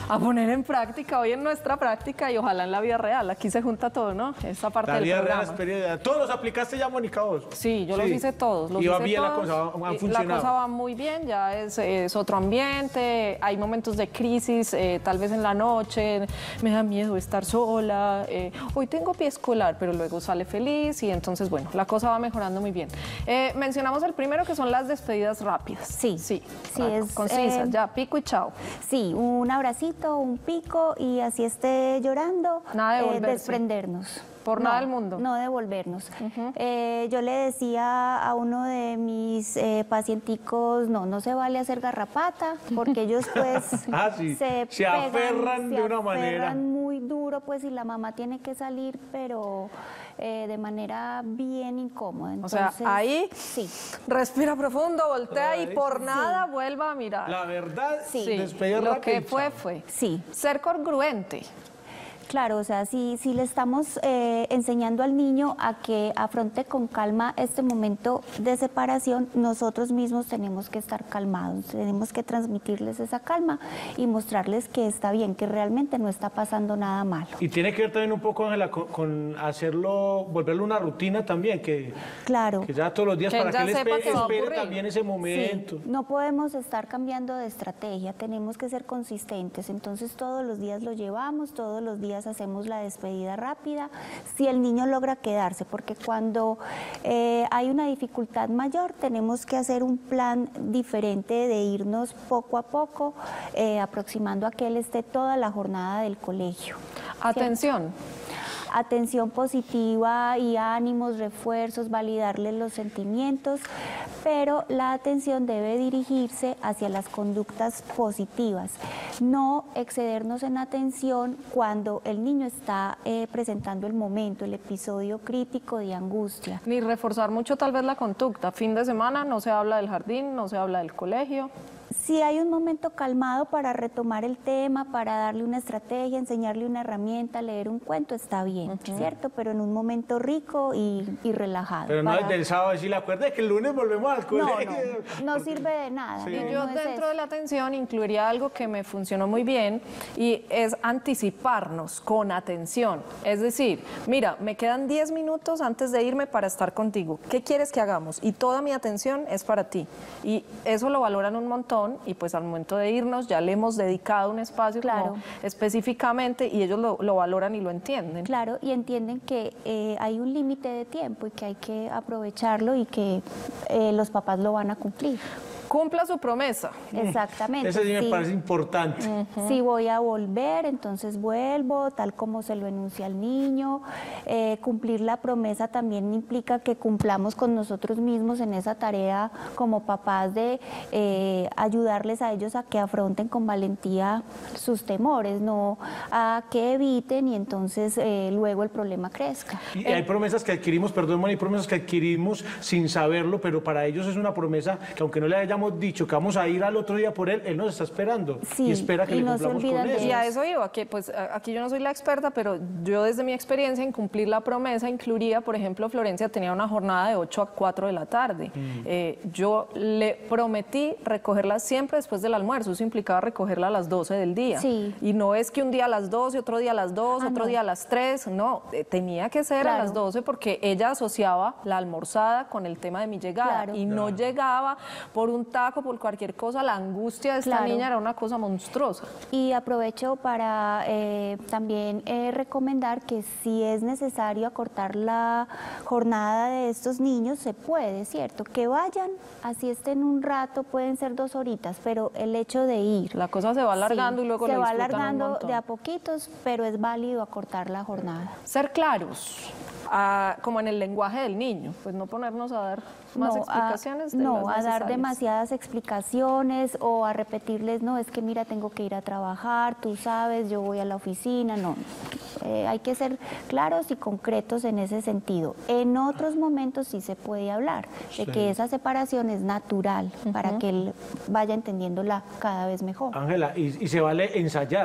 a poner en práctica hoy en nuestra práctica y ojalá en la vida real. Aquí se junta todo, ¿no? Esa parte La del vida programa. real, experiencia. ¿Todos los aplicaste ya, Mónica, vos? Sí, yo Sí. los hice todos. Los y va hice bien todos, la cosa, han y funcionado. La cosa va muy bien, ya es, es otro ambiente, hay momentos de crisis, eh, tal vez en la noche, me da miedo estar sola, eh, hoy tengo pie escolar, pero luego sale feliz y entonces, bueno, la cosa va mejorando muy bien. Eh, mencionamos el primero, que son las despedidas rápidas. Sí, sí, sí, es, concisas, eh, ya, pico y chao. Sí, un abracito, un pico y así esté llorando, Nada de eh, volverse. desprendernos. Por No, nada del mundo. No devolvernos. Eh, yo le decía a uno de mis eh, pacienticos, no, no se vale hacer garrapata, porque ellos pues Ah, sí. se, Se pegan, aferran se de una manera. aferran muy duro, pues, y la mamá tiene que salir, pero eh, de manera bien incómoda. O sea, Entonces, ahí sí. respira profundo, voltea y por Sí. nada vuelva a mirar. La verdad, Sí. despedir Lo rápido que y fue, chao. fue. Sí. Ser congruente. Claro, o sea, si, si le estamos eh, enseñando al niño a que afronte con calma este momento de separación, nosotros mismos tenemos que estar calmados, tenemos que transmitirles esa calma y mostrarles que está bien, que realmente no está pasando nada malo. Y tiene que ver también un poco, Ángela, con, con hacerlo, volverlo una rutina también, que, Claro. que ya todos los días Que para ya que él sepa espere, que va a espere ocurrir. también ese momento. Sí, no podemos estar cambiando de estrategia, tenemos que ser consistentes, entonces todos los días lo llevamos, todos los días hacemos la despedida rápida, si el niño logra quedarse, porque cuando eh, hay una dificultad mayor tenemos que hacer un plan diferente de irnos poco a poco, eh, aproximando a que él esté toda la jornada del colegio. Atención. Atención positiva y ánimos, refuerzos, validarles los sentimientos, pero la atención debe dirigirse hacia las conductas positivas, no excedernos en atención cuando el niño está eh, presentando el momento, el episodio crítico de angustia. Ni reforzar mucho tal vez la conducta. Fin de semana no se habla del jardín, no se habla del colegio. Si hay un momento calmado para retomar el tema, para darle una estrategia, enseñarle una herramienta, leer un cuento, está bien, ¿cierto? Pero en un momento rico y, y relajado. Pero no para- es del sábado decirle, acuerde que el lunes volvemos al No, colegio. no, no sirve de nada. Sí. no, Y yo no es dentro eso. de la atención incluiría algo que me funcionó muy bien y es anticiparnos con atención. Es decir, mira, me quedan diez minutos antes de irme para estar contigo. ¿Qué quieres que hagamos? Y toda mi atención es para ti. Y eso lo valoran un montón y pues al momento de irnos ya le hemos dedicado un espacio Claro. como específicamente y ellos lo, lo valoran y lo entienden. Claro, y entienden que eh, hay un límite de tiempo y que hay que aprovecharlo y que eh, los papás lo van a cumplir. Cumpla su promesa. Exactamente. Ese sí me sí. parece importante. Si voy a volver, entonces vuelvo, tal como se lo enuncia al niño. Eh, cumplir la promesa también implica que cumplamos con nosotros mismos en esa tarea como papás de eh, ayudarles a ellos a que afronten con valentía sus temores, no a que eviten y entonces eh, luego el problema crezca. Y hay promesas que adquirimos, perdón, Moni, hay promesas que adquirimos sin saberlo, pero para ellos es una promesa que aunque no le hayamos dicho que vamos a ir al otro día por él, él nos está esperando Sí, y espera que y le no se cumplamos con olvidan de eso. Y a eso iba, que pues a- aquí yo no soy la experta, pero yo desde mi experiencia en cumplir la promesa incluiría, por ejemplo, Florencia tenía una jornada de ocho a cuatro de la tarde. Eh, yo le prometí recogerla siempre después del almuerzo, eso implicaba recogerla a las doce del día. Sí. Y no es que un día a las doce, otro día a las dos, Ah, otro no. día a las tres, no, eh, tenía que ser a Claro. las doce porque ella asociaba la almorzada con el tema de mi llegada Claro. y no llegaba por un taco, por cualquier cosa, la angustia de esta Claro. niña era una cosa monstruosa. Y aprovecho para eh, también eh, recomendar que si es necesario acortar la jornada de estos niños, se puede, ¿cierto? Que vayan, así estén un rato, pueden ser dos horitas, pero el hecho de ir. La cosa se va alargando Sí, y luego se lo va disfrutan un alargando montón. de a poquitos, pero es válido acortar la jornada. Ser claros, ah, como en el lenguaje del niño, pues no ponernos a dar más No, a- explicaciones. de no, las a dar necesarias. demasiadas explicaciones o a repetirles, no, es que mira, tengo que ir a trabajar, tú sabes, yo voy a la oficina, no. Eh, hay que ser claros y concretos en ese sentido. En otros momentos sí se puede hablar de Sí. que esa separación es natural para que él vaya entendiéndola cada vez mejor. Ángela, y, y se vale ensayar.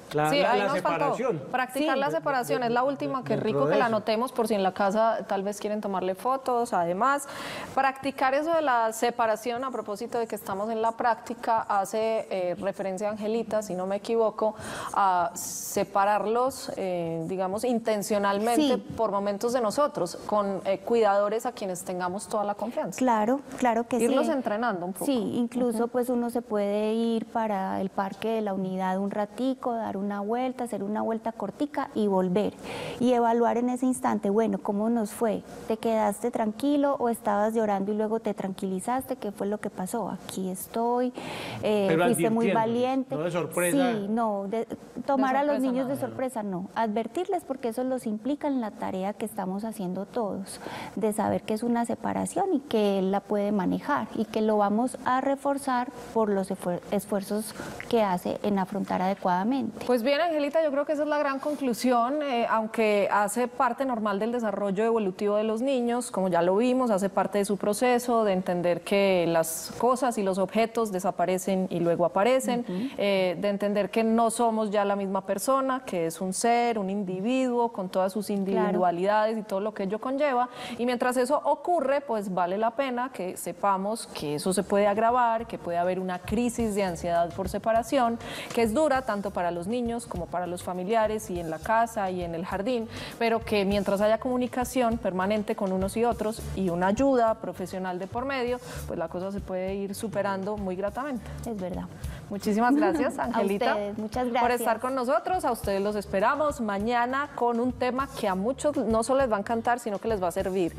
La, sí, la, ahí la nos separación. faltó practicar Sí. la separación, es la última, que Dentro rico de que la eso. anotemos por si en la casa tal vez quieren tomarle fotos. Además, practicar eso de la separación, a propósito de que estamos en la práctica, hace eh, referencia a Angelita, si no me equivoco, a separarlos, eh, digamos, intencionalmente Sí. por momentos de nosotros, con eh, cuidadores a quienes tengamos toda la confianza. Claro, claro que sí. Irlos entrenando un poco. Sí, incluso pues uno se puede ir para el parque de la unidad un ratico, dar una vuelta, hacer una vuelta cortica y volver. Y evaluar en ese instante, bueno, ¿cómo nos fue? ¿Te quedaste tranquilo o estabas llorando y luego te tranquilizaste? ¿Qué fue lo que pasó? Aquí estoy, eh, Pero fuiste muy advirtiéndoles, valiente. no de sorpresa. Sí, no, de- tomar a los sorpresa niños no. de sorpresa no. Advertirles porque eso los implica en la tarea que estamos haciendo todos, de saber que es una separación y que él la puede manejar y que lo vamos a reforzar por los esfuer- esfuerzos que hace en afrontar adecuadamente. Pues bien, Angelita, yo creo que esa es la gran conclusión, eh, aunque hace parte normal del desarrollo evolutivo de los niños, como ya lo vimos, hace parte de su proceso de entender que las cosas y los objetos desaparecen y luego aparecen, eh, de entender que no somos ya la misma persona, que es un ser, un individuo con todas sus individualidades y todo lo que ello conlleva, y mientras eso ocurre, pues vale la pena que sepamos que eso se puede agravar, que puede haber una crisis de ansiedad por separación, que es dura tanto para los niños como para los familiares y en la casa y en el jardín, pero que mientras haya comunicación permanente con unos y otros y una ayuda profesional de por medio, pues la cosa se puede ir superando muy gratamente. Es verdad. Muchísimas gracias, A Angelita, ustedes, muchas por gracias. estar con nosotros. A ustedes los esperamos mañana con un tema que a muchos no solo les va a encantar, sino que les va a servir.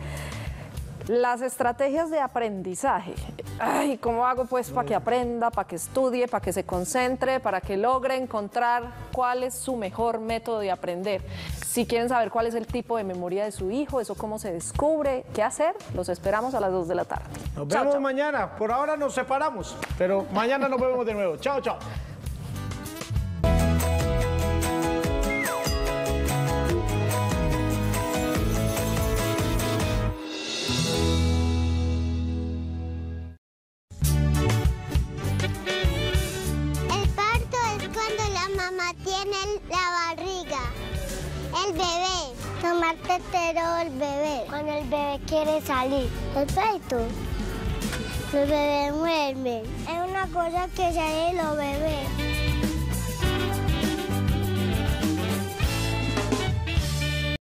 Las estrategias de aprendizaje. Ay, ¿cómo hago pues para que aprenda, para que estudie, para que se concentre, para que logre encontrar cuál es su mejor método de aprender? Si quieren saber cuál es el tipo de memoria de su hijo, eso cómo se descubre, qué hacer, los esperamos a las dos de la tarde. Nos Chao, vemos chao. mañana. Por ahora nos separamos, pero mañana nos vemos de nuevo. Chao, chao. El parto es cuando la mamá tiene la barriga. El bebé. Tomar tetero el bebé. Cuando el bebé quiere salir. El peito. El bebé duerme. Es una cosa que sale de los bebés.